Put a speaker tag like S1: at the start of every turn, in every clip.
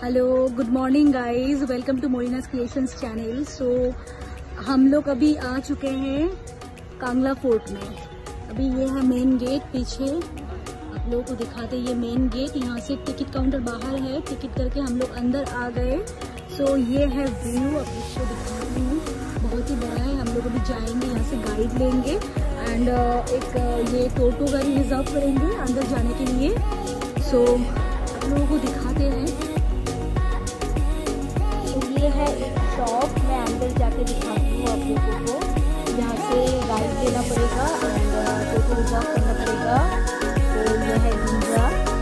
S1: Hello, good morning guys, welcome to Morinas creations channel. So हम लोग अभी आ चुके हैं कांगला फोर्ट में। अभी ये है मेन गेट, पीछे आप लोगों को दिखाते ये मेन गेट। यहाँ से टिकट काउंटर बाहर है, टिकट करके हम लोग अंदर आ गए। सो ये है व्यू, अब इसको दिखाती हूँ, बहुत ही बड़ा है। हम लोग अभी जाएंगे, यहाँ से गाइड लेंगे एंड एक ये टोटो गाड़ी रिजर्व करेंगे अंदर जाने के लिए। सो आप लोगों को दिखाते हैं। ये है एक शॉप, मैं अंदर जाके दिखाती हूँ आप लोगों को। यहाँ से गाइड लेना पड़ेगा एंड टोटो रिजर्व करना पड़ेगा। तो ये है गुंजा,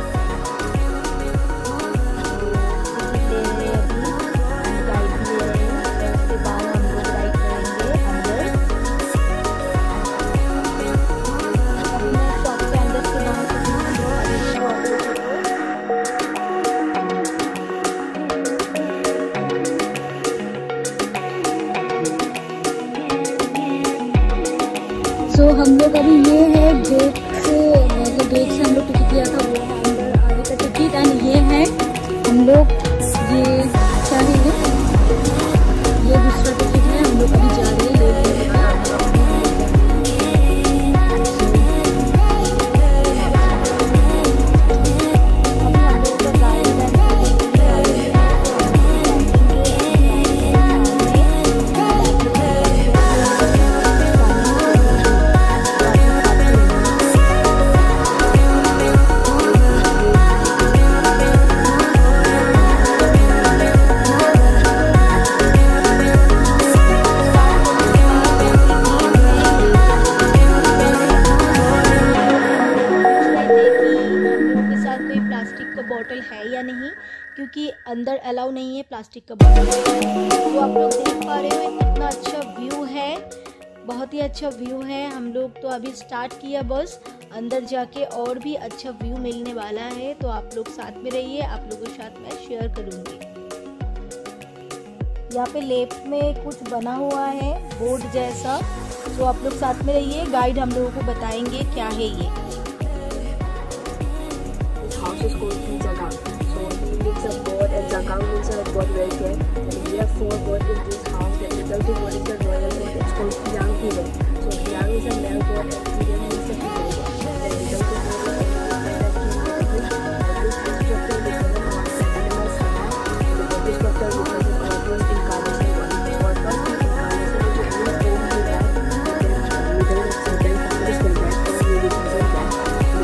S1: ले रहे हैं अभी, गाइड भी ले रहे हैं। उसके बाद हम लोग राइड करेंगे अंदर। अभी मैं शॉप के अंदर से बाहर हम लोग अभी ये है गेट से, मतलब गेट से हम लोग टिकट लिया था, वो है अंदर आगे का टिकट। एंड ये है हम लोग, ये क्या है, ये दूसरा टिकट है। हम लोग अभी जा रहे हैं बॉटल है या नहीं, क्योंकि अंदर अलाउ नहीं है प्लास्टिक का बॉटल। तो आप लोग देख पा रहे हो कितना अच्छा व्यू है, बहुत ही अच्छा व्यू है। हम लोग तो अभी स्टार्ट किया, बस अंदर जाके और भी अच्छा व्यू मिलने वाला है। तो आप लोग साथ में रहिए, आप लोगों के साथ मैं शेयर करूँगी। यहाँ पे लेफ्ट में कुछ बना हुआ है बोर्ड जैसा, तो आप लोग साथ में रहिए, गाइड हम लोगों को बताएंगे क्या है ये।
S2: House is called Jagang. So he makes a board, and Jagang means a board very good. And we have 4 boards in this house. The resulting board is the royal board. It's called Hyang Hero. So Hyang is a male board and Hero means a female board. The resulting board is the structure because of one animal sana. The body structure because of organs incarnation body. Organs incarnation is the only form we have. The middle is certain families will get or we represent that.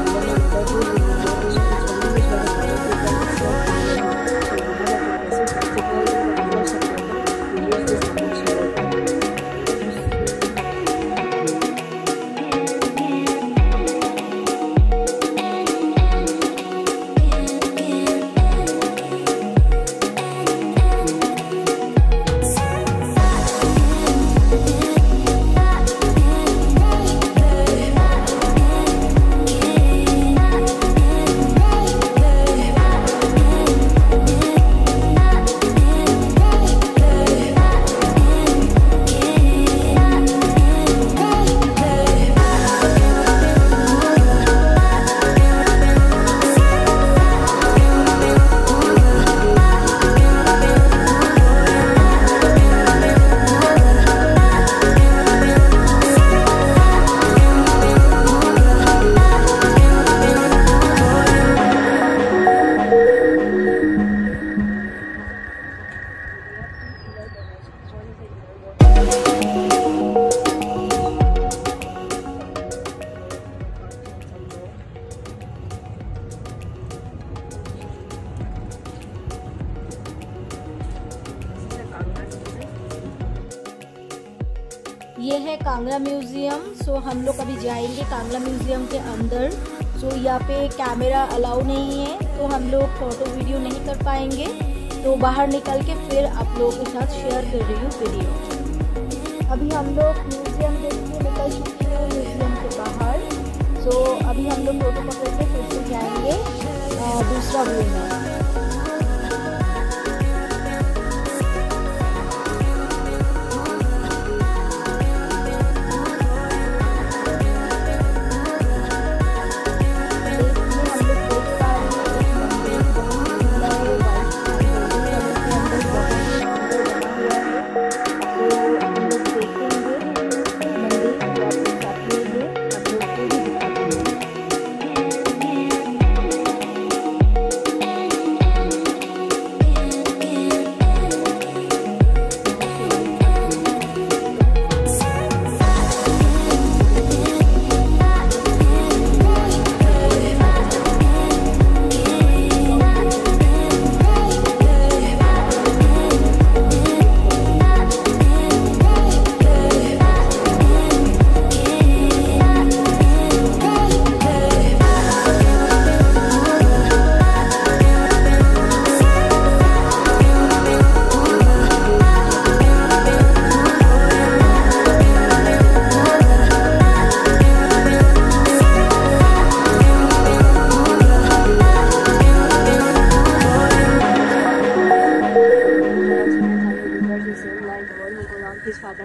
S1: ये है Kangra museum. सो हम लोग अभी जाएंगे Kangra museum के अंदर। सो यहाँ पे कैमरा अलाउ नहीं है, तो हम लोग फोटो वीडियो नहीं कर पाएंगे। तो बाहर निकल के फिर आप लोगों के साथ शेयर कर रही हूँ वीडियो। अभी हम लोग म्यूजियम देख के निकल चुके हैं म्यूजियम के बाहर। सो अभी हम लोग फोटो पकड़ के फिर से जाएंगे दूसरा व्यू में।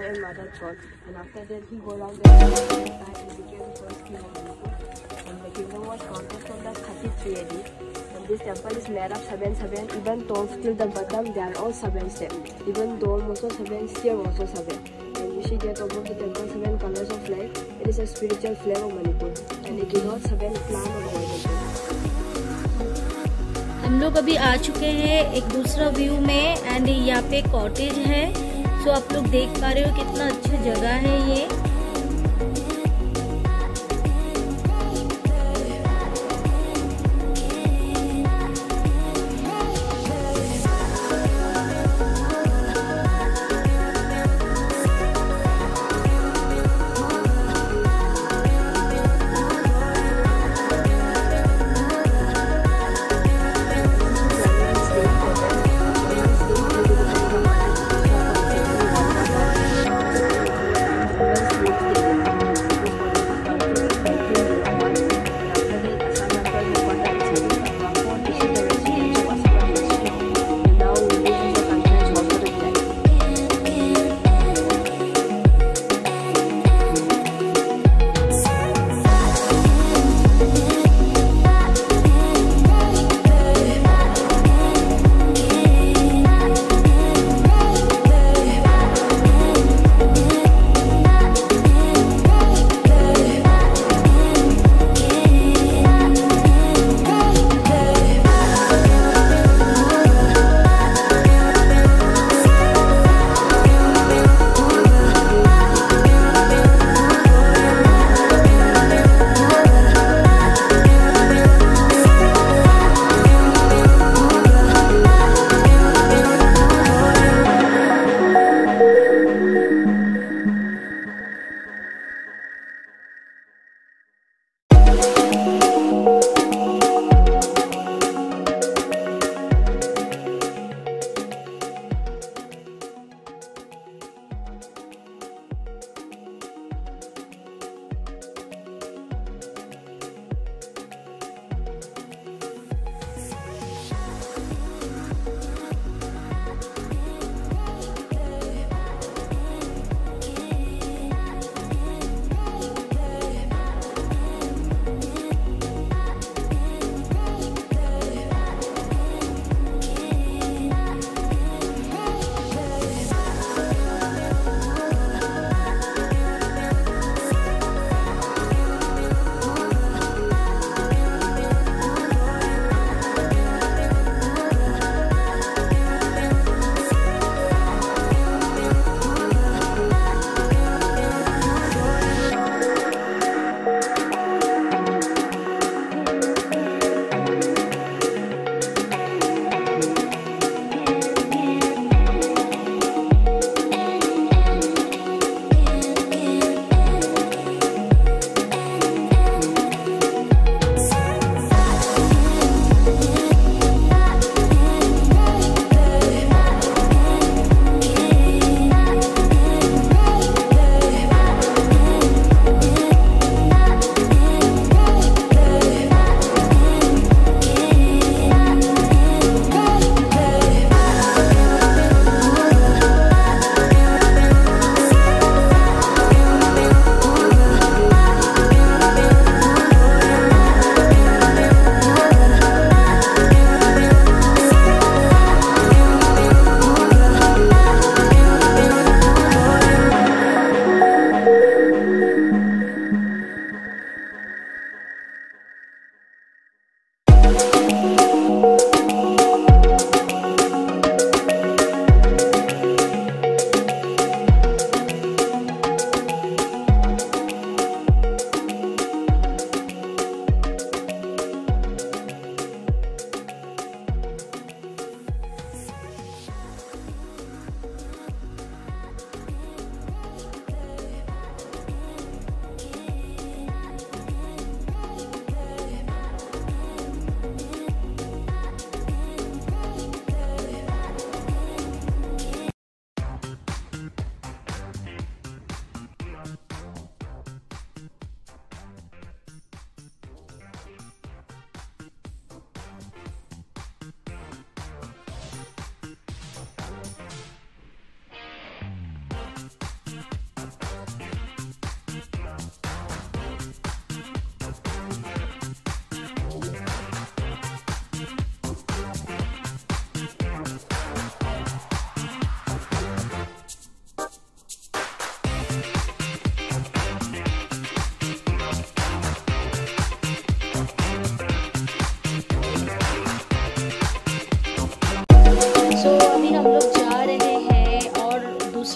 S2: and mother throne. And after that, he go around the and he became the first king of Manipur. And the kingdom was conquered from the 33 AD. And this temple is made of 7 even toes till the bottom. They are all 7 steps. Even dome also 7, stair also 7. And you see that above the temple 7 colors of flag. It is a spiritual flag of Manipur. And it denotes 7 clans of Manipur.
S1: हम लोग अभी आ चुके हैं एक दूसरा view में and यहाँ पे कॉटेज है। सो आप लोग देख पा रहे हो कितना अच्छा जगह है ये।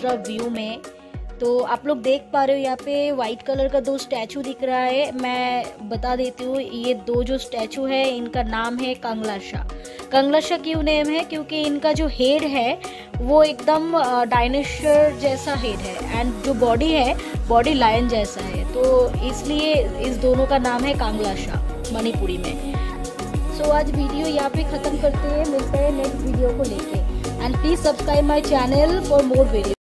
S1: का व्यू में। तो आप लोग देख पा रहे हो यहाँ पे वाइट कलर का 2 स्टैचू दिख रहा है। मैं बता देती हूँ, ये 2 जो स्टैचू है इनका नाम है कांगला शाह। कांगला शाह क्यों नेम है? क्योंकि इनका जो हेड है वो एकदम डायनासोर जैसा हेड है एंड जो बॉडी है बॉडी लायन जैसा है, तो इसलिए इस दोनों का नाम है कांगला शाह मणिपुरी में। सो आज वीडियो यहाँ पे ख़त्म करते हैं, मिलते हैं नेक्स्ट वीडियो को लेके। And please subscribe my channel for more video.